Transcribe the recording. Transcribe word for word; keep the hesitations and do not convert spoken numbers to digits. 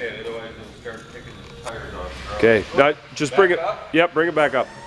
Okay, otherwise it'll start picking the tires off. Okay, now just bring it, up? yep, bring it back up.